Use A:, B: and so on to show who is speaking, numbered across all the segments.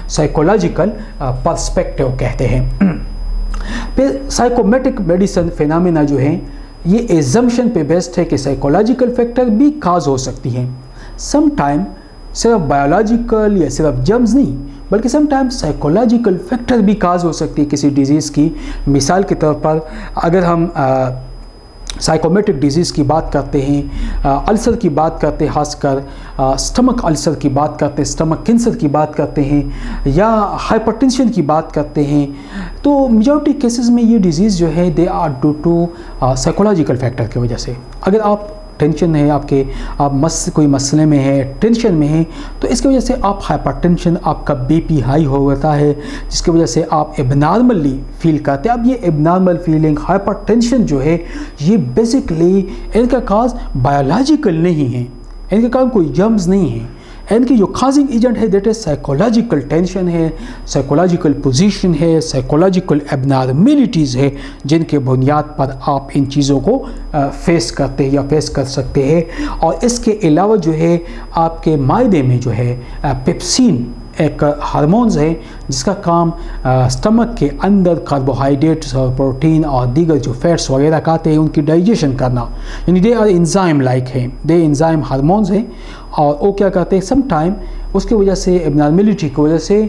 A: Psychological perspective कहते हैं। फिर साइकोमेटिक मेडिसिन फिनोमेना जो हैं ये एजम्पशन पे बेस्ड है कि साइकोलॉजिकल फैक्टर भी काज हो सकती हैं। सम टाइम सिर्फ बायोलॉजिकल या सिर्फ जर्म्स नहीं बल्कि सम टाइम साइकोलॉजिकल फैक्टर भी काज हो सकती है किसी डिज़ीज़ की। मिसाल के तौर पर अगर हम साइकोमेटिक डिजीज़ की बात करते हैं, अल्सर की बात करते हैं, खासकर स्टमक अल्सर की बात करते हैं, स्टमक कैंसर की बात करते हैं या हाइपरटेंशन की बात करते हैं, तो मेजॉरिटी केसेस में ये डिज़ीज़ जो है they are due to psychological factor की वजह से। अगर आप टेंशन है आप कोई मसले में है, टेंशन में है, तो इसकी वजह से आप हाइपरटेंशन, आपका बीपी हाई हो जाता है, जिसकी वजह से आप एबनॉर्मली फील करते हैं। अब ये एबनॉर्मल फीलिंग, हाइपरटेंशन जो है ये बेसिकली इनका काज बायोलॉजिकल नहीं है, इनका काज कोई जर्म्स नहीं है, इनकी जो काजिंग एजेंट है दैट इज साइकोलॉजिकल टेंशन है, साइकोलॉजिकल पोजीशन है, साइकोलॉजिकल एबनॉर्मलिटीज़ है, जिनके बुनियाद पर आप इन चीज़ों को फेस करते हैं या फेस कर सकते हैं। और इसके अलावा जो है आपके मायदे में जो है पेप्सिन एक हार्मोन्स है जिसका काम स्टमक के अंदर कार्बोहाइड्रेट्स और प्रोटीन और दीगर जो फैट्स वगैरह खाते हैं उनकी डाइजेशन करना, यानी दे आर एंजाइम लाइक हैं, दे एंजाइम हार्मोन्स हैं। और वो क्या करते हैं सम टाइम उसकी वजह से एबनॉर्मलिटी की वजह से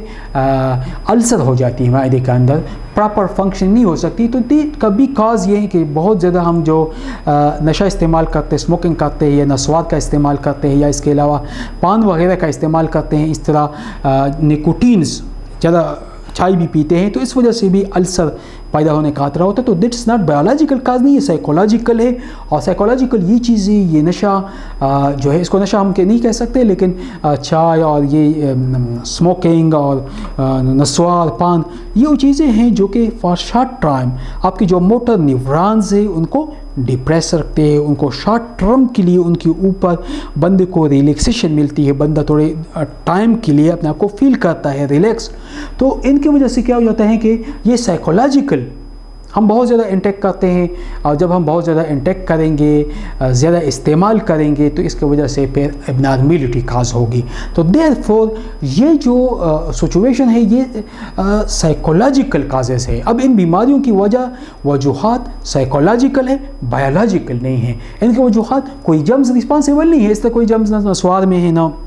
A: अल्सर हो जाती है मायदे के अंदर, प्रॉपर फंक्शन नहीं हो सकती। तो कभी काज ये है कि बहुत ज़्यादा हम जो नशा इस्तेमाल करते हैं, स्मोकिंग करते हैं या नस्वाद का इस्तेमाल करते हैं या इसके अलावा पान वगैरह का इस्तेमाल करते हैं, इस तरह निकोटीन्स ज़्यादा चाय भी पीते हैं, तो इस वजह से भी अल्सर पैदा होने का खतरा होता है। तो दिट्स नॉट बायोलॉजिकल काज नहीं, ये साइकोलॉजिकल है। और साइकोलॉजिकल ये चीज़ें, ये नशा जो है इसको नशा हम नहीं कह सकते, लेकिन चाय और ये स्मोकिंग और नस्वार पान ये वो चीज़ें हैं जो कि फॉर शॉर्ट टाइम आपकी जो मोटर न्यूरॉन्स है उनको डिप्रेस रखते हैं, उनको शॉर्ट टर्म के लिए उनके ऊपर बंदे को रिलैक्सेशन मिलती है, बंदा थोड़े टाइम के लिए अपने आप को फील करता है रिलैक्स। तो इनकी वजह से क्या हो जाता है कि ये साइकोलॉजिकल हम बहुत ज़्यादा इंटेक करते हैं, और जब हम बहुत ज़्यादा इंटेक करेंगे, ज़्यादा इस्तेमाल करेंगे, तो इसकी वजह से फिर एबनॉर्मलिटी काज होगी। तो देयरफॉर ये जो सिचुएशन है ये साइकोलॉजिकल काजेस है। अब इन बीमारियों की वजूहात साइकोलॉजिकल है, बायोलॉजिकल नहीं है। इनकी वजूहात कोई जर्म्स रिस्पॉन्सिबल नहीं है, इस तरह कोई जर्म्स ना स्वाद में है, ना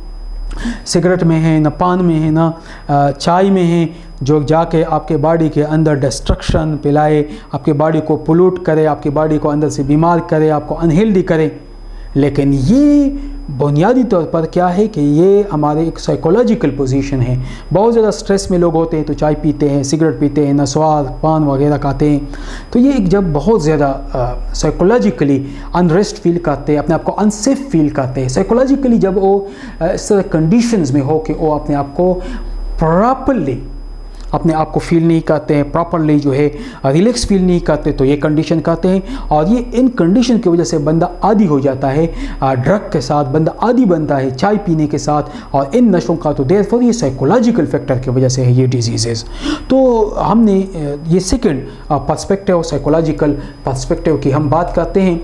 A: सिगरेट में है, ना पान में है, ना चाय में है, जो जाके आपके बॉडी के अंदर डिस्ट्रक्शन पिलाए, आपके बॉडी को पोल्यूट करे, आपकी बॉडी को अंदर से बीमार करे, आपको अनहेल्दी करे। लेकिन ये बुनियादी तौर पर क्या है कि ये हमारे एक साइकोलॉजिकल पोजीशन है। बहुत ज़्यादा स्ट्रेस में लोग होते हैं तो चाय पीते हैं, सिगरेट पीते हैं, नस्वाद पान वगैरह खाते हैं। तो ये एक जब बहुत ज़्यादा साइकोलॉजिकली अनरेस्ट फील करते हैं, अपने आप को अनसेफ फील करते हैं, साइकोलॉजिकली जब वो इस तरह कंडीशंस में हो कि वो अपने आप को प्रॉपरली अपने आप को फील नहीं करते हैं, प्रॉपरली जो है रिलैक्स फील नहीं करते, तो ये कंडीशन करते हैं। और ये इन कंडीशन की वजह से बंदा आदी हो जाता है ड्रग के साथ, बंदा आदी बनता है चाय पीने के साथ और इन नशों का। तो देयरफॉर ये साइकोलॉजिकल फैक्टर की वजह से है ये डिजीज़ेज़। तो हमने ये सेकेंड पर्सपेक्टिव, साइकोलॉजिकल पर्सपेक्टिव की हम बात करते हैं।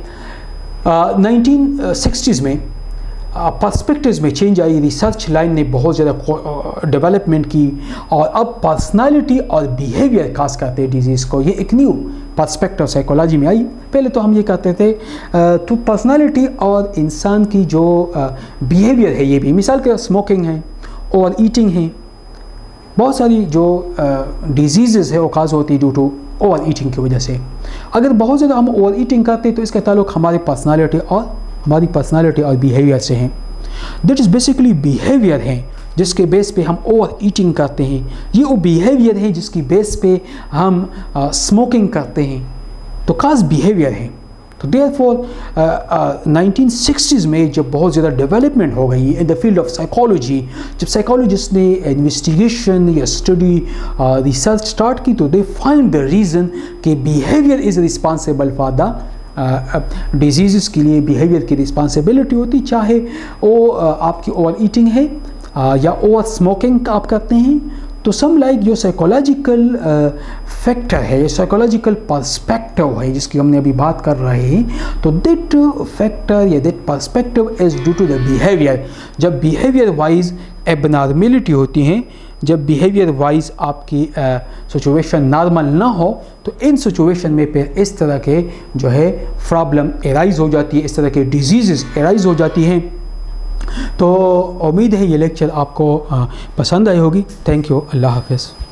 A: 1960s में पर्सपेक्टिव्स में चेंज आई, रिसर्च लाइन ने बहुत ज़्यादा डेवलपमेंट की और अब पर्सनालिटी और बिहेवियर खास करते हैं डिजीज़ को, ये एक न्यू पर्सपेक्टिव साइकोलॉजी में आई। पहले तो हम ये कहते थे तो पर्सनालिटी और इंसान की जो बिहेवियर है ये भी, मिसाल के स्मोकिंग है, ओवर ईटिंग है, बहुत सारी जो डिजीज़ है वो काज होती है ड्यू टू ओवर ईटिंग की वजह से। अगर बहुत ज़्यादा हम ओवर ईटिंग करते हैं तो इसका ताल्लुक हमारी पर्सनालिटी और बिहेवियर से हैं। दैट इज़ बेसिकली बिहेवियर है जिसके बेस पे हम ओवर ईटिंग करते हैं, ये वो बिहेवियर है जिसकी बेस पे हम स्मोकिंग करते हैं, तो खास बिहेवियर है। तो देयरफॉर 1960s में जब बहुत ज़्यादा डेवलपमेंट हो गई in the field of psychology, जब साइकोलॉजिस्ट ने इन्वेस्टिगेशन या स्टडी रिसर्च स्टार्ट की, तो दे फाइंड द रीज़न कि behaviour is responsible for the disease के लिए बिहेवियर की रिस्पॉन्सिबिलिटी होती, चाहे वो आपकी ओवर ईटिंग है या ओवर स्मोकिंग आप करते हैं। तो सम लाइक जो साइकोलॉजिकल फैक्टर है, साइकोलॉजिकल पर्सपेक्टिव है जिसकी हमने अभी बात कर रहे हैं, तो दैट फैक्टर या that perspective is due to the behaviour. जब बिहेवियर वाइज एबनॉर्मलिटी होती हैं, جب بیہیویئر وائز آپ کی سچویشن نارمل نہ ہو تو ان سچویشن میں پھر اس طرح کے جو ہے پرابلم ایرائز ہو جاتی ہے، اس طرح کے ڈیزیزز ایرائز ہو جاتی ہیں۔ تو امید ہے یہ لیکچر آپ کو پسند آئی ہوگی۔ تھینک یو، اللہ حافظ۔